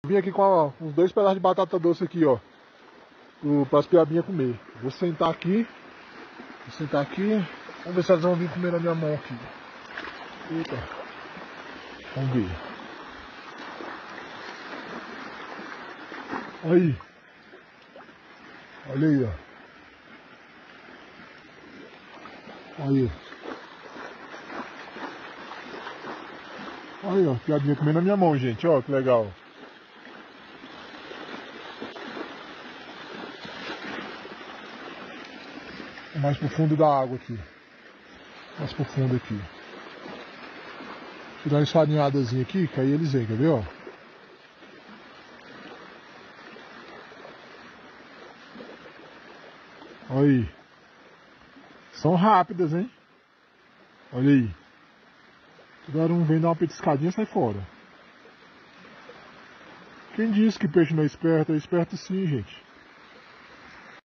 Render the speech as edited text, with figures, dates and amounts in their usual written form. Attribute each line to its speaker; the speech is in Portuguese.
Speaker 1: Vim aqui com uns 2 pedaços de batata doce aqui, ó. Para as piabinhas comer. Vou sentar aqui. Vamos ver se elas vão vir comer na minha mão aqui. Eita. Vamos ver. Aí. Olha aí, ó. Aí. Aí, ó. Piabinha comendo na minha mão, gente. Ó, que legal. Mais pro fundo da água aqui. Mais pro fundo aqui. Deixa eu dar uma esfarinhadazinha aqui, que aí eles vêm, quer ver, ó? Olha aí. São rápidas, hein? Olha aí. Toda hora um vem dar uma petiscadinha e sai fora. Quem disse que peixe não é esperto? É esperto sim, gente.